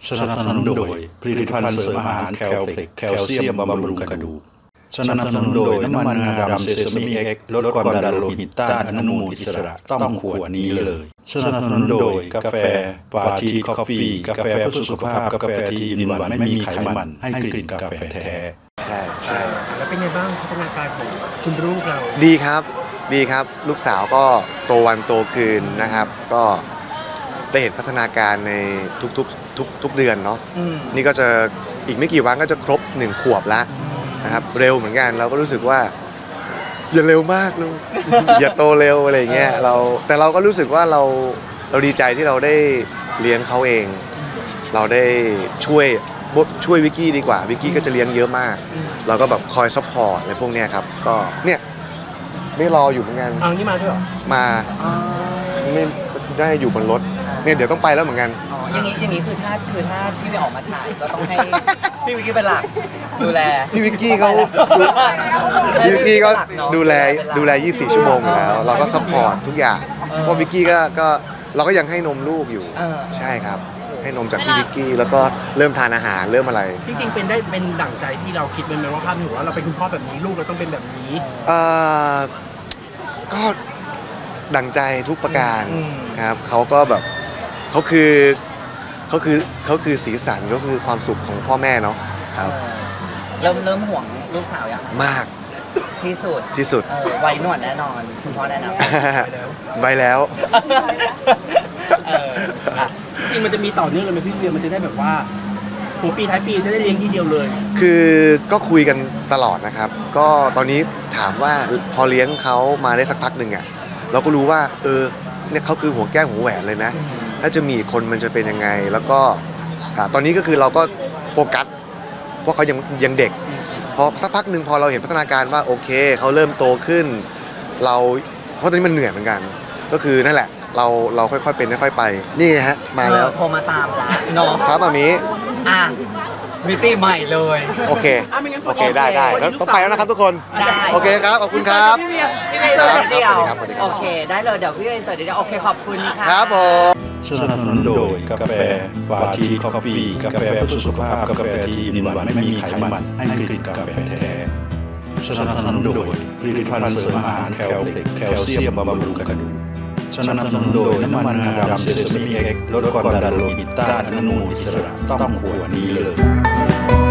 สนับสนุนโดยผลิตภัณฑ์เสริมอาหารแคลเพล็กแคลเซียมบำรุงกระดูกสนับสนุนโดยน้ำมันงาดำเซซามิเอ็กซ์ลดความดันโลหิตต้านอนุมูลอิสระต้องขวดนี้เลยสนับสนุนโดยกาแฟปาทีคอฟฟี่กาแฟเพื่อสุขภาพกาแฟที่อินวันไม่มีไขมันให้กลิ่นกาแฟแท้ใช่แล้วเป็นไงบ้างพัฒนาการของคุณลูกเราดีครับลูกสาวก็โตวันโตคืนนะครับก็ได้เห็นพัฒนาการในทุกเดือนเนาะนี่ก็จะอีกไม่กี่วันก็จะครบ1 ขวบแล้วนะครับเร็วเหมือนกันเราก็รู้สึกว่าอย่าเร็วมากลูก อย่าโตเร็วอะไรเงี้ยแต่เราก็รู้สึกว่าเราดีใจที่เราได้เลี้ยงเขาเองเราได้ช่วยวิกกี้ดีกว่าวิกกี้ก็จะเลี้ยงเยอะมากเราก็แบบคอยซัพพอร์ตในพวกเนี้ยครับก็เนี่ยไม่รออยู่เหมือนกันนี่มาใช่หรอมาไม่ได้อยู่บนรถเนี่ยเดี๋ยวต้องไปแล้วเหมือนกันอย่างนี้คือถ้าที่ไม่ออกมาถ่ายก็ต้องให้พี่วิกกี้เป็นหลักดูแลพี่วิกกี้ก็ดูแล24 ชั่วโมงอยู่แล้วเราก็ซัพพอร์ตทุกอย่างเพราะวิกกี้ก็เราก็ยังให้นมลูกอยู่ใช่ครับให้นมจากพี่วิกกี้แล้วก็เริ่มทานอาหารเริ่มอะไรจริงๆเป็นดั่งใจที่เราคิดไหมว่าภาพหนูว่าเราเป็นคุณพ่อแบบนี้ลูกเราต้องเป็นแบบนี้ก็ดั่งใจทุกประการครับเขาก็แบบเขาคือสีสันก็คือความสุขของพ่อแม่เนาะครับเริ่มห่วงลูกสาวอย่างมากที่สุดไว้หนวดแน่นอนคุณพ่อแน่นอนไว้แล้วจริงมันจะมีต่อเนื่องเลยไหมพี่เวียมันจะได้แบบว่าหัวปีท้ายปีจะได้เลี้ยงทีเดียวเลยคือก็คุยกันตลอดนะครับก็ตอนนี้ถามว่าพอเลี้ยงเขามาได้สักพักหนึ่งอ่ะเราก็รู้ว่าเนี่ยเขาคือหัวแก้วหัวแหวนเลยนะถ้าจะมีคนมันจะเป็นยังไงแล้วก็ตอนนี้ก็คือเราก็โฟกัสว่าเขายังเด็กพอสักพักหนึ่งพอเราเห็นพัฒนาการว่าโอเคเขาเริ่มโตขึ้นเพราะตอนนี้มันเหนื่อยเหมือนกันก็คือนั่นแหละเราค่อยๆเป็นค่อยๆไปนี่ฮะมาแล้วโทรมาตามละน้องครับมามีมิติใหม่เลยโอเคได้แล้วต้องไปแล้วนะครับทุกคนโอเคครับขอบคุณครับพี่เวียสวัสดีครับโอเคได้เลยเดี๋ยวพี่เวียสวัสดีโอเคขอบคุณค่ะครับผมสนับสนุนโดยกาแฟปาทีคอฟฟี่กาแฟเพื่อสุขภาพกาแฟที่อินวันไม่มีไขมันให้กลิ่นกาแฟแท้สนับสนุนโดยผลิตภัณฑ์เสริมอาหารแคลเพล็กแคลเซียมบำรุงกระดูกสนับสนุนโดยน้ำมันงาดำเซซามิเอ็กซ์ลดความดันโลหิตต้านอนุมูลอิสระต้องขวดนี้เลย